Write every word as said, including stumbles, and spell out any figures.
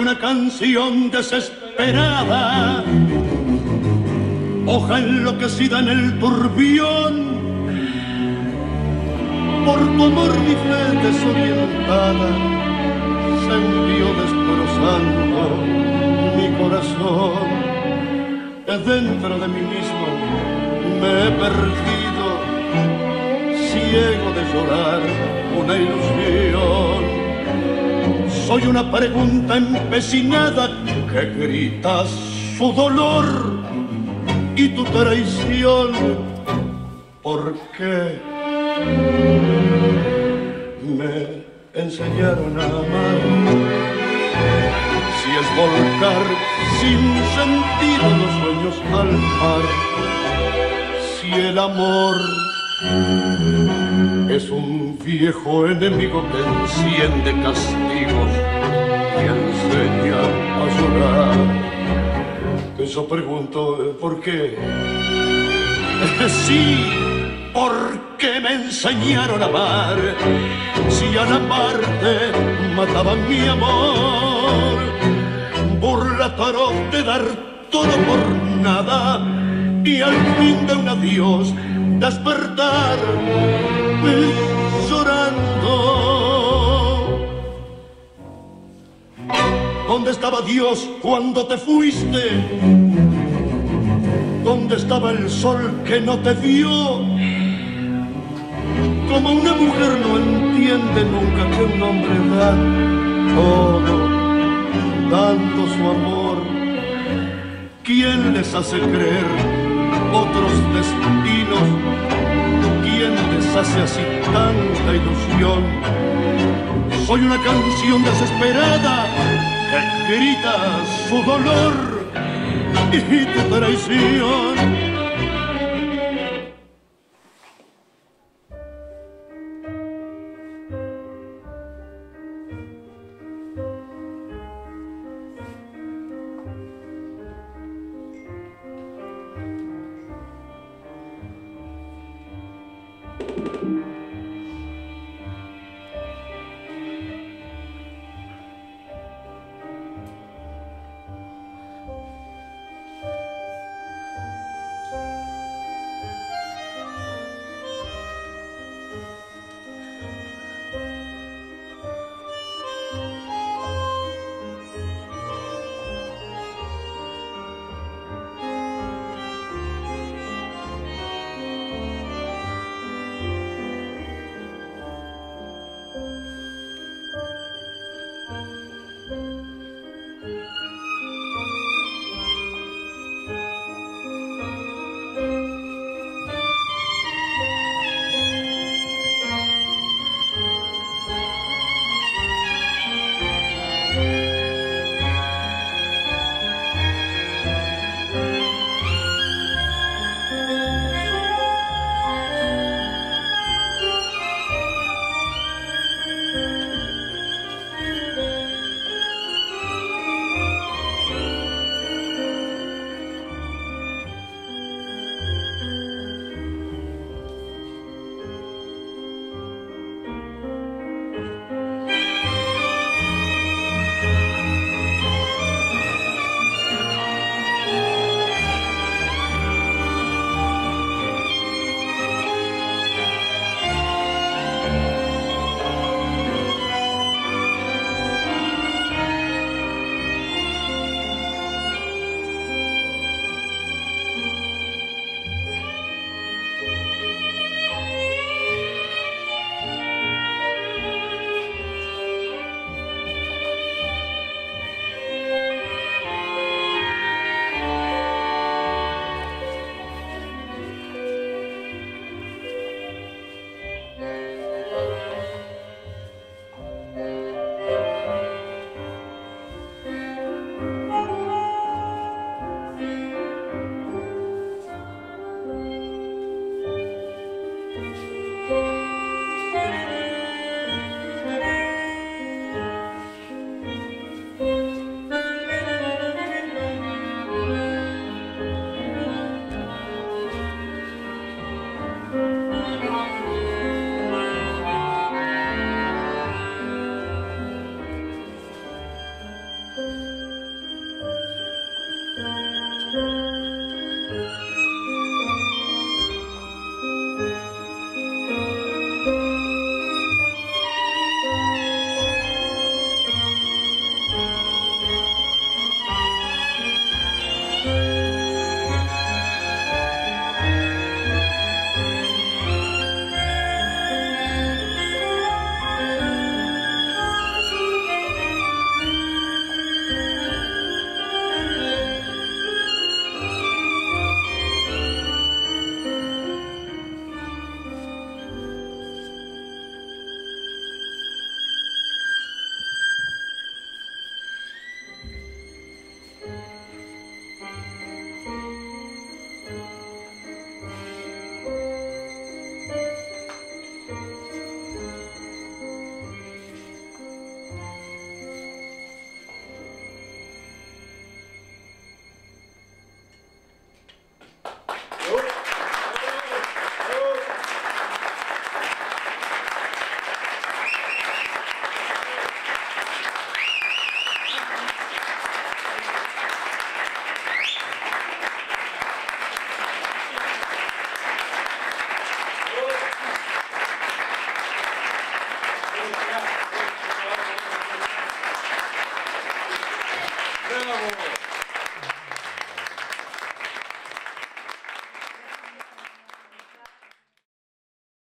una canción desesperada, hoja enloquecida en el turbión. Por tu amor mi fe desorientada se envió destrozando mi corazón. Dentro de mí mismo me he perdido, ciego de llorar una ilusión. Soy una pregunta empecinada que grita su dolor y tu traición. ¿Por qué me enseñaron a amar? Si es volcar sin sentido los sueños al mar, si el amor es un viejo enemigo que enciende castigos y enseña a llorar. Eso pregunto, ¿por qué? Sí, porque me enseñaron a amar. Si al amarte mataban mi amor, burla feroz de dar todo por nada y al fin de un adiós despertar llorando. ¿Dónde estaba Dios cuando te fuiste? ¿Dónde estaba el sol que no te vio? Como una mujer no entiende nunca que un hombre da todo, dando su amor. ¿Quién les hace creer otros destinos? ¿Quién les hace así tanta ilusión? Soy una canción desesperada que grita su dolor y tu traición.